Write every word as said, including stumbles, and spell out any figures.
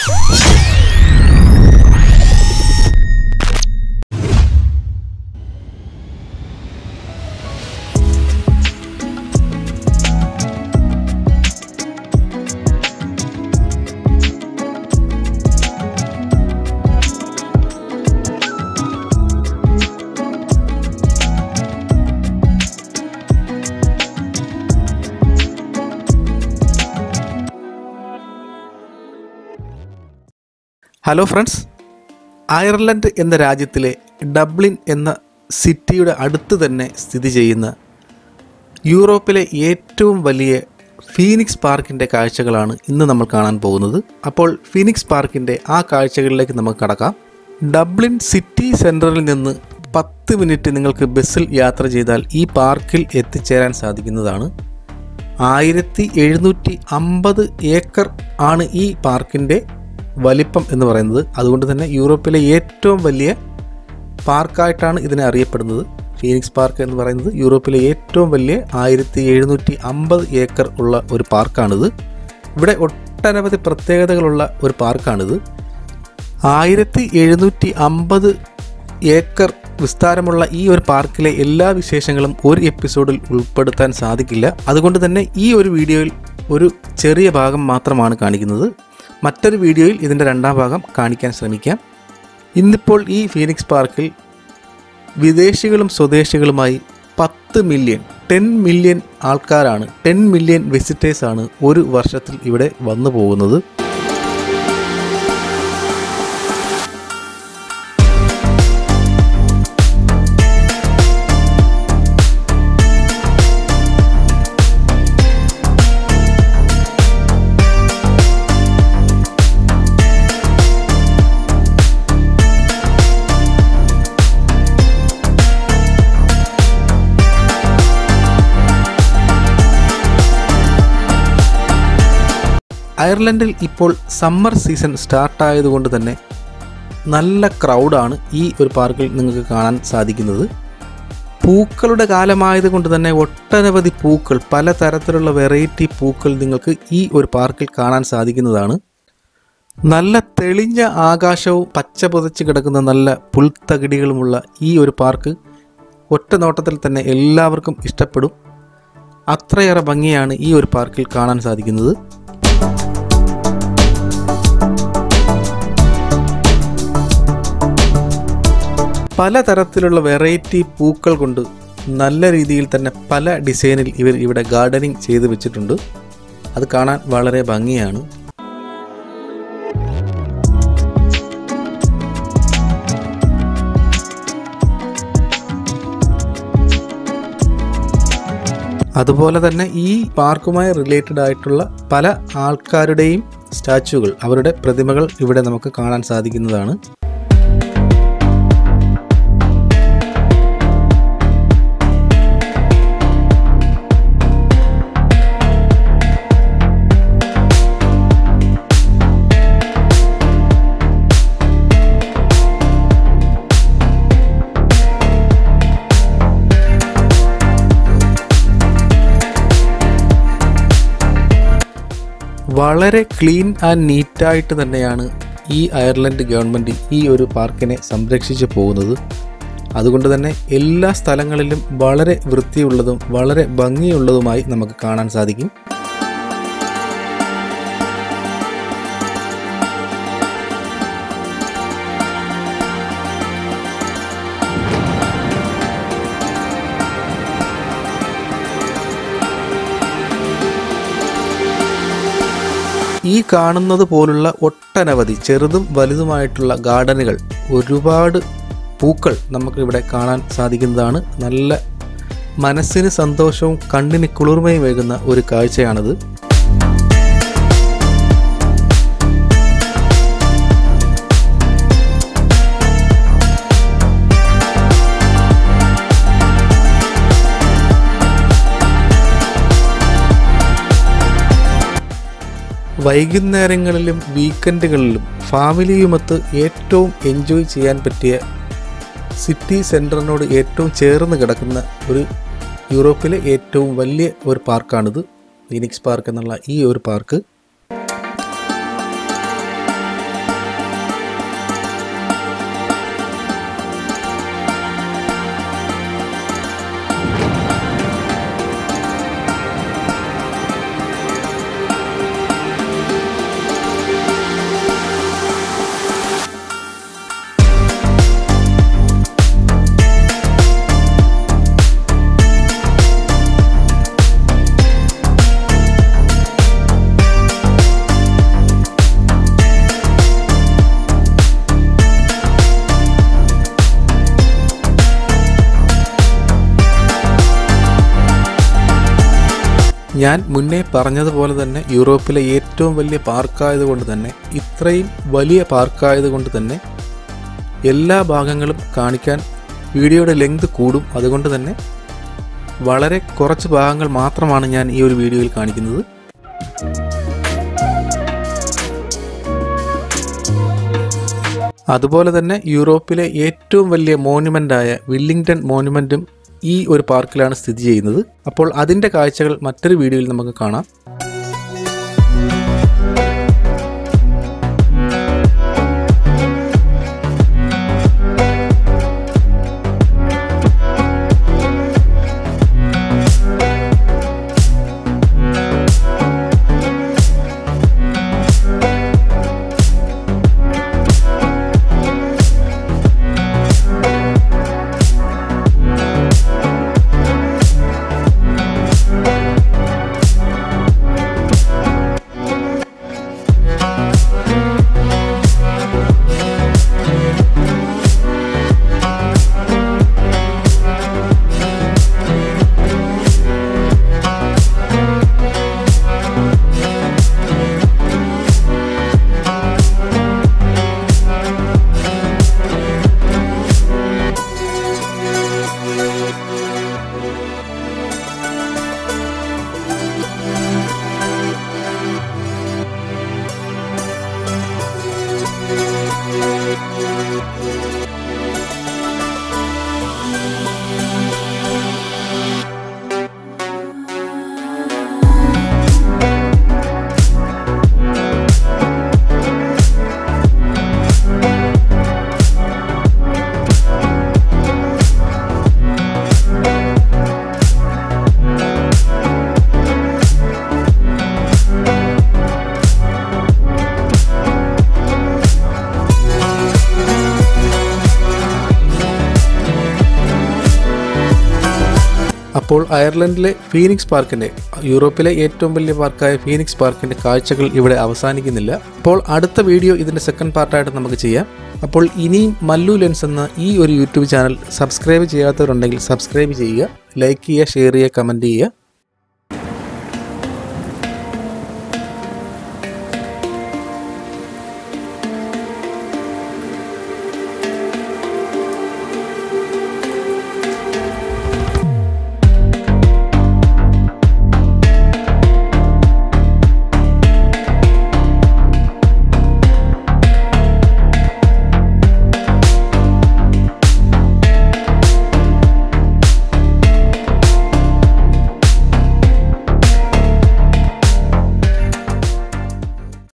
Hello friends, Ireland എന്ന രാജ്യത്തിലെ Dublin എന്ന സിറ്റിയുടെ അടുത്ത് തന്നെ സ്ഥിതി ചെയ്യുന്ന യൂറോപ്പിലെ ഏറ്റവും വലിയ ഫീനിക്സ് പാർക്കിൻ്റെ കാഴ്ചകളാണ് ഇന്ന് നമ്മൾ കാണാൻ പോകുന്നത്. അപ്പോൾ ഫീനിക്സ് പാർക്കിൻ്റെ ആ കാഴ്ചകളിലേക്ക് നമുക്ക് കടക്കാം. ഡബ്ലിൻ സിറ്റി സെൻറ്ററിൽ നിന്ന് പത്ത് മിനിറ്റ് നിങ്ങൾക്ക് ബസ്സിൽ യാത്ര ചെയ്താൽ ഈ പാർക്കിൽ എത്തിച്ചേരാൻ സാധിക്കുന്നതാണ്. ആയിരത്തി എഴുന്നൂറ്റി അമ്പത് ഏക്കർ ആണ് ഈ പാർക്കിൻ്റെ വലിപ്പം എന്ന് പറയുന്നത്. അതുകൊണ്ട് തന്നെ യൂറോപ്പിലെ ഏറ്റവും വലിയ പാർക്കായിട്ടാണ് ഇതിനെ അറിയപ്പെടുന്നത്. ഫീനിക്സ് പാർക്ക് എന്ന് പറയുന്നത് യൂറോപ്പിലെ ഏറ്റവും വലിയ ആയിരത്തി എഴുന്നൂറ്റി അമ്പത് ഏക്കർ ഉള്ള ഒരു പാർക്കാണിത്. ഇവിടെ ഒട്ടനവധി പ്രത്യേകതകളുള്ള ഒരു പാർക്കാണിത്. ആയിരത്തി എഴുന്നൂറ്റി അമ്പത് ഏക്കർ വിസ്താരമുള്ള ഈ ഒരു പാർക്കിലെ എല്ലാ വിശേഷങ്ങളും ഒരു എപ്പിസോഡിൽ ഉൾപ്പെടുത്താൻ സാധിക്കില്ല. അതുകൊണ്ട് തന്നെ ഈ ഒരു വീഡിയോയിൽ ഒരു ചെറിയ ഭാഗം മാത്രമാണ് കാണിക്കുന്നത്. മറ്റൊരു വീഡിയോയിൽ ഇതിൻ്റെ രണ്ടാം ഭാഗം കാണിക്കാൻ ശ്രമിക്കാം. ഇന്നിപ്പോൾ ഈ ഫീനിക്സ് പാർക്കിൽ വിദേശികളും സ്വദേശികളുമായി പത്ത് മില്യൺ ടെൻ മില്യൺ ആൾക്കാരാണ് ടെൻ മില്യൺ വിസിറ്റേഴ്സാണ് ഒരു വർഷത്തിൽ ഇവിടെ വന്നു പോകുന്നത്. അയർലൻഡിൽ ഇപ്പോൾ സമ്മർ സീസൺ സ്റ്റാർട്ടായതുകൊണ്ട് തന്നെ നല്ല ക്രൗഡാണ് ഈ ഒരു പാർക്കിൽ നിങ്ങൾക്ക് കാണാൻ സാധിക്കുന്നത്. പൂക്കളുടെ കാലമായതുകൊണ്ട് തന്നെ ഒട്ടനവധി പൂക്കൾ, പലതരത്തിലുള്ള വെറൈറ്റി പൂക്കൾ നിങ്ങൾക്ക് ഈ ഒരു പാർക്കിൽ കാണാൻ സാധിക്കുന്നതാണ്. നല്ല തെളിഞ്ഞ ആകാശവും പച്ച പുതച്ച് കിടക്കുന്ന നല്ല പുൽത്തകിടികളുമുള്ള ഈ ഒരു പാർക്ക് ഒറ്റ നോട്ടത്തിൽ തന്നെ എല്ലാവർക്കും ഇഷ്ടപ്പെടും. അത്രയേറെ ഭംഗിയാണ് ഈ ഒരു പാർക്കിൽ കാണാൻ സാധിക്കുന്നത്. പലതരത്തിലുള്ള വെറൈറ്റി പൂക്കൾ കൊണ്ട് നല്ല രീതിയിൽ തന്നെ പല ഡിസൈനിൽ ഇവർ ഇവിടെ ഗാർഡനിങ് ചെയ്ത് വെച്ചിട്ടുണ്ട്. അത് കാണാൻ വളരെ ഭംഗിയാണ്. അതുപോലെ തന്നെ ഈ പാർക്കുമായി റിലേറ്റഡ് ആയിട്ടുള്ള പല ആൾക്കാരുടെയും സ്റ്റാച്ചുകൾ, അവരുടെ പ്രതിമകൾ ഇവിടെ നമുക്ക് കാണാൻ സാധിക്കുന്നതാണ്. വളരെ ക്ലീൻ ആൻഡ് നീറ്റായിട്ട് തന്നെയാണ് ഈ അയർലൻഡ് ഗവൺമെൻറ് ഈ ഒരു പാർക്കിനെ സംരക്ഷിച്ചു പോകുന്നത്. അതുകൊണ്ട് തന്നെ എല്ലാ സ്ഥലങ്ങളിലും വളരെ വൃത്തിയുള്ളതും വളരെ ഭംഗിയുള്ളതുമായി നമുക്ക് കാണാൻ സാധിക്കും. ഈ കാണുന്നത് പോലുള്ള ഒട്ടനവധി ചെറുതും വലുതുമായിട്ടുള്ള ഗാർഡനുകൾ, ഒരുപാട് പൂക്കൾ നമുക്കിവിടെ കാണാൻ സാധിക്കുന്നതാണ്. നല്ല മനസ്സിന് സന്തോഷവും കണ്ണിന് കുളിർമയുമേകുന്ന ഒരു കാഴ്ചയാണിത്. വൈകുന്നേരങ്ങളിലും വീക്കെൻഡുകളിലും ഫാമിലിയുമൊത്ത് ഏറ്റവും എൻജോയ് ചെയ്യാൻ പറ്റിയ സിറ്റി സെൻറ്ററിനോട് ഏറ്റവും ചേർന്ന് കിടക്കുന്ന ഒരു യൂറോപ്പിലെ ഏറ്റവും വലിയ ഒരു പാർക്കാണിത്, ഫീനിക്സ് പാർക്ക് എന്നുള്ള ഈ ഒരു പാർക്ക്. ഞാൻ മുന്നേ പറഞ്ഞതുപോലെ തന്നെ യൂറോപ്പിലെ ഏറ്റവും വലിയ പാർക്കായതുകൊണ്ട് തന്നെ, ഇത്രയും വലിയ പാർക്കായതുകൊണ്ട് തന്നെ എല്ലാ ഭാഗങ്ങളും കാണിക്കാൻ വീഡിയോയുടെ ലെങ്ത് കൂടും. അതുകൊണ്ട് തന്നെ വളരെ കുറച്ച് ഭാഗങ്ങൾ മാത്രമാണ് ഞാൻ ഈ ഒരു വീഡിയോയിൽ കാണിക്കുന്നത്. അതുപോലെ തന്നെ യൂറോപ്പിലെ ഏറ്റവും വലിയ മോണുമെൻ്റായ വില്ലിംഗ്ടൺ മോണുമെൻറ്റും ഈ ഒരു പാർക്കിലാണ് സ്ഥിതി ചെയ്യുന്നത്. അപ്പോൾ അതിൻ്റെ കാഴ്ചകൾ മറ്റൊരു വീഡിയോയിൽ നമുക്ക് കാണാം. അപ്പോൾ അയർലൻഡിലെ ഫീനിക്സ് പാർക്കിൻ്റെ, യൂറോപ്പിലെ ഏറ്റവും വലിയ പാർക്കായ ഫീനിക്സ് പാർക്കിൻ്റെ കാഴ്ചകൾ ഇവിടെ അവസാനിക്കുന്നില്ല. അപ്പോൾ അടുത്ത വീഡിയോ ഇതിൻ്റെ സെക്കൻഡ് പാർട്ടായിട്ട് നമുക്ക് ചെയ്യാം. അപ്പോൾ ഇനിയും മല്ലു ലെൻസ് എന്ന ഈ ഒരു യൂട്യൂബ് ചാനൽ സബ്സ്ക്രൈബ് ചെയ്യാത്തവരുണ്ടെങ്കിൽ സബ്സ്ക്രൈബ് ചെയ്യുക, ലൈക്ക് ചെയ്യുക, ഷെയർ ചെയ്യുക, കമൻറ്റ് ചെയ്യുക.